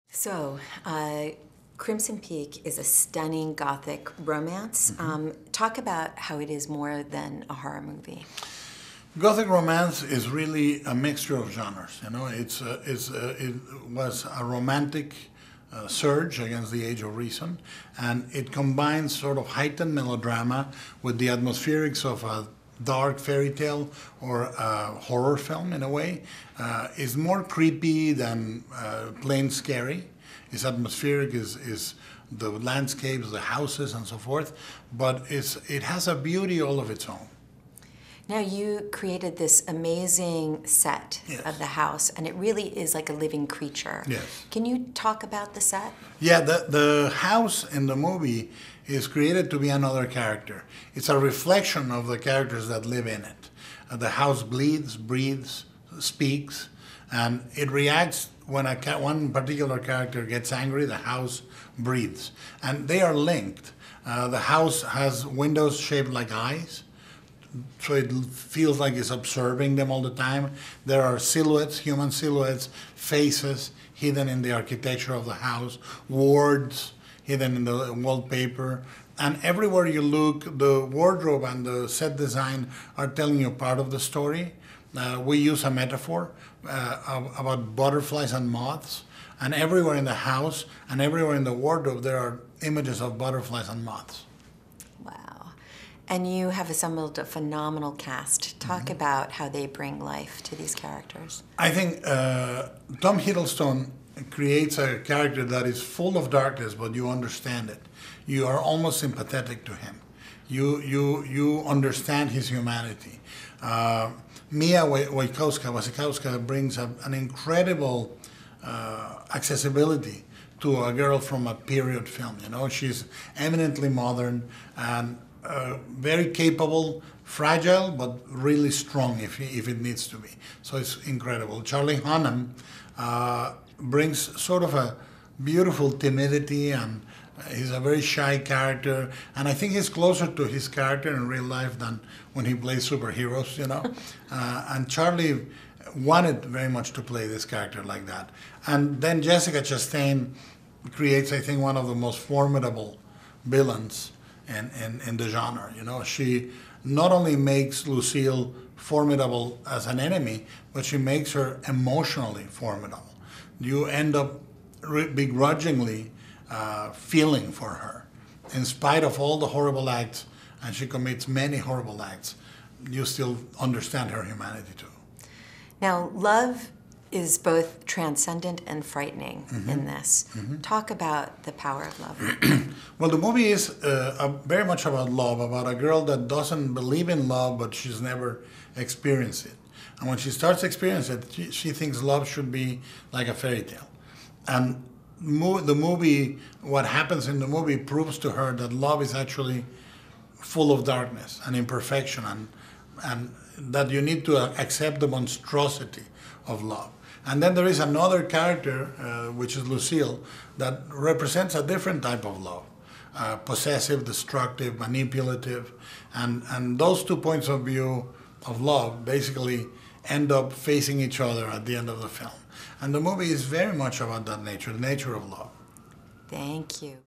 So, Crimson Peak is a stunning Gothic romance. Talk about how it is more than a horror movie. Gothic romance is really a mixture of genres. You know, it was a romantic surge against the age of reason, and it combines sort of heightened melodrama with the atmospherics of a dark fairy tale or a horror film in a way. It's more creepy than plain scary. It's atmospheric, is the landscapes, the houses, and so forth, but it has a beauty all of its own. Now, you created this amazing set of the house, and it really is like a living creature. Yes. Can you talk about the set? Yeah, the house in the movie is created to be another character. It's a reflection of the characters that live in it. The house bleeds, breathes, speaks, and it reacts when one particular character gets angry. The house breathes, and they are linked. The house has windows shaped like eyes, so it feels like it's observing them all the time. There are silhouettes, human silhouettes, faces hidden in the architecture of the house, words hidden in the wallpaper. And everywhere you look, the wardrobe and the set design are telling you part of the story. We use a metaphor about butterflies and moths. And everywhere in the house and everywhere in the wardrobe, there are images of butterflies and moths. And you have assembled a phenomenal cast. Talk about how they bring life to these characters. I think Tom Hiddleston creates a character that is full of darkness, but you understand it. You are almost sympathetic to him. You understand his humanity. Mia Wasikowska brings an incredible accessibility to a girl from a period film. You know, she's eminently modern and very capable, fragile, but really strong if it needs to be. So it's incredible. Charlie Hunnam brings sort of a beautiful timidity, and he's a very shy character. And I think he's closer to his character in real life than when he plays superheroes, you know. And Charlie wanted very much to play this character like that. And then Jessica Chastain creates, I think, one of the most formidable villains in the genre. You know, she not only makes Lucille formidable as an enemy, but she makes her emotionally formidable. You end up begrudgingly feeling for her. In spite of all the horrible acts, and she commits many horrible acts, you still understand her humanity too. Now, love is both transcendent and frightening in this. Talk about the power of love. Well, the movie is very much about love, about a girl that doesn't believe in love, but she's never experienced it. And when she starts experiencing it, she thinks love should be like a fairy tale. And the movie, what happens in the movie proves to her that love is actually full of darkness and imperfection, and that you need to accept the monstrosity of love. And then there is another character, which is Lucille, that represents a different type of love. Possessive, destructive, manipulative. And those 2 points of view of love basically end up facing each other at the end of the film. And the movie is very much about that nature, the nature of love. Thank you.